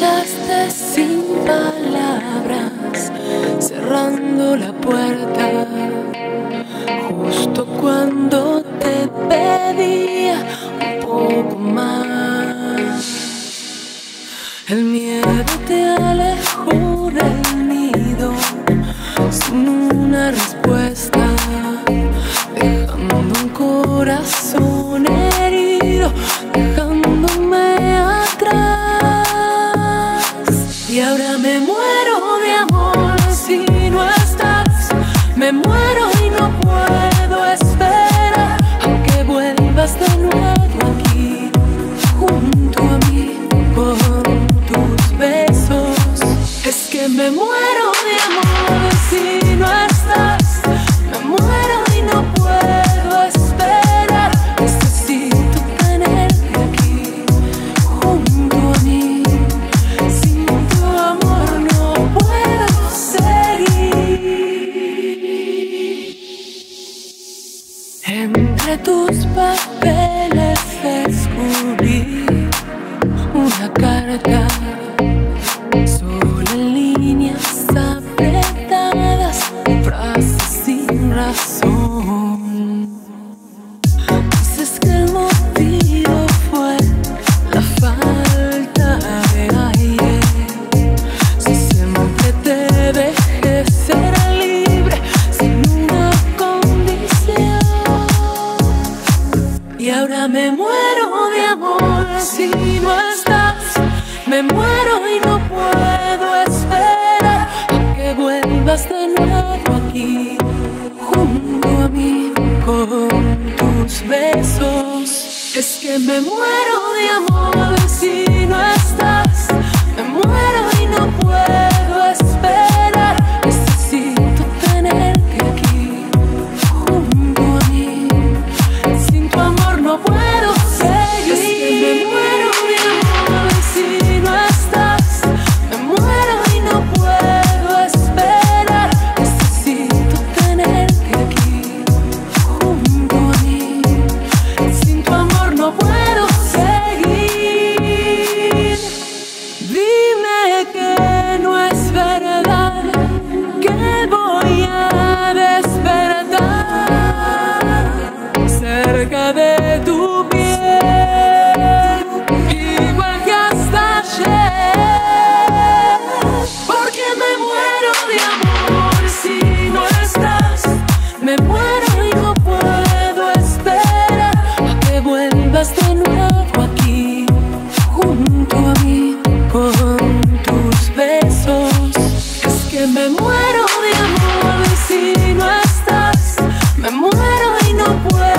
marchaste sin palabras, cerrando la puerta, justo cuando te pedía un poco más. El miedo te alejó del nido sin una respuesta, dejando un corazón herido, dejándome atrás. Y ahora me muero de amor si no estás, me muero y no puedo esperar aunque vuelvas de nuevo aquí junto a mí con tus besos. Es que me muero de amor si no estás, me muero y no puedo esperar. Necesito tenerte aquí junto a mí. Sin tu amor no puedo seguir. Entre tus papeles descubrí una carta, solo en líneas apretadas, frases sin razón. Dices que el motivo fue la falta de aire. Si siempre te dejé ser libre sin una condición. Y ahora me muero de amor si no estás, me muero y no puedo esperar a que vuelvas de nuevo aquí junto a mí con tus besos. Es que me muero de amor si no estás, me muero y no puedo esperar. Necesito tenerte aquí junto a mí. Sin tu amor no puedo seguir. Es que me muero de amor si no estás, me muero y no puedo esperar. Necesito tenerte aquí junto a mí. Sin tu amor no puedo seguir. Dime que no es verdad, que voy a despertar cerca de tu piel, igual que hasta ayer. Porque me muero de amor si no estás, me muero y no puedo esperar a que vuelvas de nuevo aquí junto a mí con tus besos. Es que me muero de amor si no estás, me muero y no puedo